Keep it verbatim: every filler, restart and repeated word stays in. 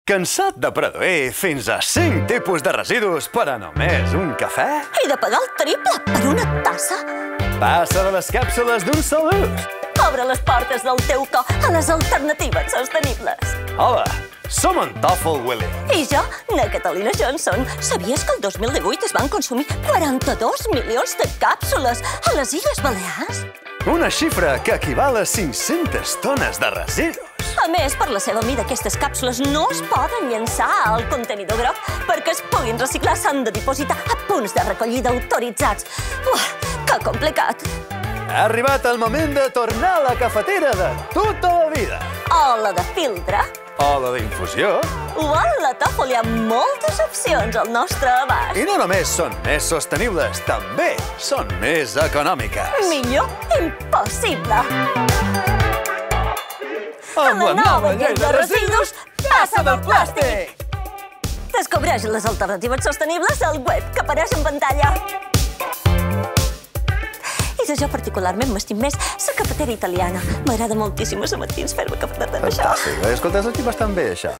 Cansat de produir fins a cinc tipus de residus per a només un cafè? I de pagar el triple per una tassa? Passa de les càpsules d'un sol ús. Obre les portes del teu cor a les alternatives sostenibles. Hola, som en Toffel Willy. I jo, na Catalina Johnson. Sabies que el dos mil divuit es van consumir quaranta-dos milions de càpsules a les Illes Balears? Una xifra que equival a cinc-centes tones de residus. A més, per la seva mida, aquestes càpsules no es poden llançar al contenidor groc. Perquè es puguin reciclar s'han de dipositar a punts de recollida autoritzats. Uah, que complicat! Ha arribat el moment de tornar a la cafetera de tota la vida. O la de filtre. O la d'infusió. O a la Toffel hi ha moltes opcions al nostre abast. I no només són més sostenibles, també són més econòmiques. Millor impossible! Amb la nova llei de residus, passa del plàstic! Descobreix les alternatives sostenibles al web que apareix en pantalla. I de jo particularment m'estim més la cafetera italiana. M'agrada moltíssim als matins fer-me cafetet amb això. Fantàstic. Escolta, és aquí bastant bé, això.